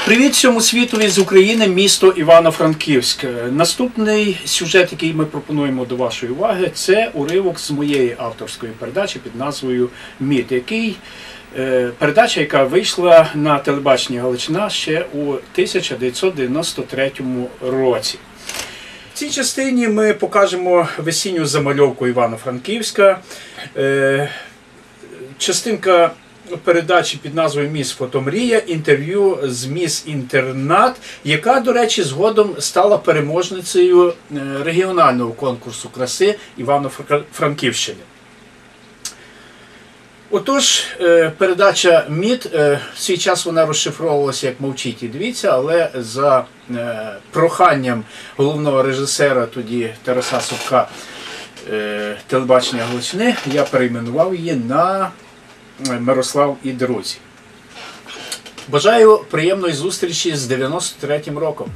Привіт всьому світові з України, місто Івано-Франківськ. Наступний сюжет, який ми пропонуємо до вашої уваги, це уривок з моєї авторської передачі під назвою «Міт», передача, яка вийшла на телебаченні Галичина ще у 1993 році. В цій частині ми покажемо весінню замальовку Івано-Франківська. Частинка передачі під назвою «Міс Фотомрія», інтерв'ю з Міс Інтернат, яка, до речі, згодом стала переможницею регіонального конкурсу краси Івано-Франківщини. Отож, передача «Міт», в свій час вона розшифровувалася як «Мовчіть і дивіться», але за проханням головного режисера тоді Тараса Собка телебачення Галичини, я перейменував її на «Мирослав і друзі». Бажаю приємної зустрічі з 93-м роком.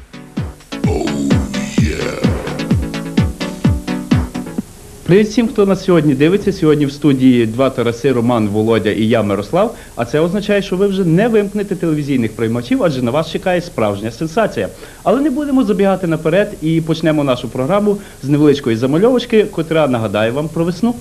Привіт всім, хто нас сьогодні дивиться. Сьогодні в студії два Тараси, Роман, Володя і я, Мирослав. А це означає, що ви вже не вимкнете телевізійних приймачів, адже на вас чекає справжня сенсація. Але не будемо забігати наперед і почнемо нашу програму з невеличкої замальовочки, котра нагадає вам про весну.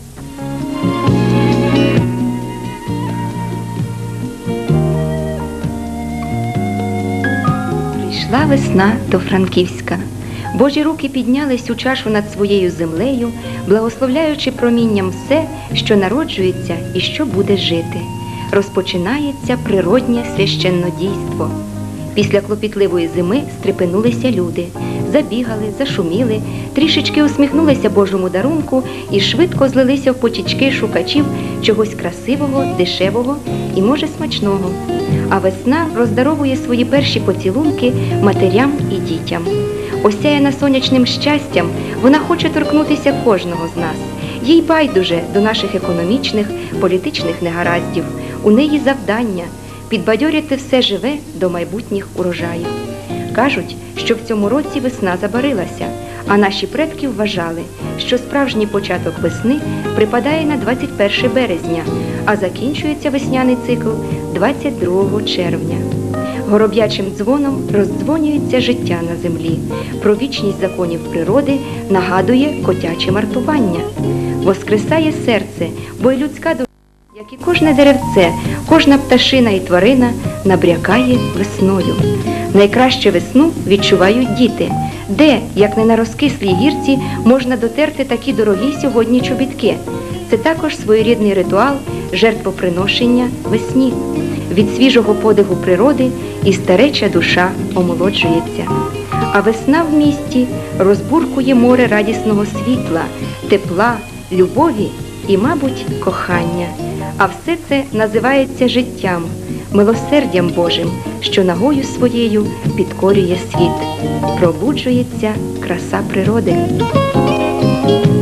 Прийшла весна до Франківська. Божі руки піднялись у чашу над своєю землею, благословляючи промінням все, що народжується і що буде жити. Розпочинається природнє священнодійство. Після клопітливої зими стрепенулися люди, забігали, зашуміли, трішечки усміхнулися Божому дарунку і швидко злилися в потічки шукачів чогось красивого, дешевого і, може, смачного. А весна роздаровує свої перші поцілунки матерям і дітям. Осяяна сонячним щастям, вона хоче торкнутися кожного з нас. Їй байдуже до наших економічних, політичних негараздів. У неї завдання – підбадьорити все живе до майбутніх урожаїв. Кажуть, що в цьому році весна забарилася, а наші предки вважали, що справжній початок весни припадає на 21 березня, а закінчується весняний цикл 22 червня. Гороб'ячим дзвоном роздзвонюється життя на землі. Про вічність законів природи нагадує котяче мартування. Воскресає серце, бо й людська душа, як і кожне деревце, кожна пташина і тварина набрякає весною. Найкраще весну відчувають діти. Де, як не на розкислій гірці, можна дотерти такі дорогі сьогодні чобітки? Це також своєрідний ритуал жертвоприношення весні. Від свіжого подиху природи і стареча душа омолоджується. А весна в місті розбуркує море радісного світла, тепла, любові і, мабуть, кохання. А все це називається життям, милосердям Божим, що ногою своєю підкорює світ. Пробуджується краса природи.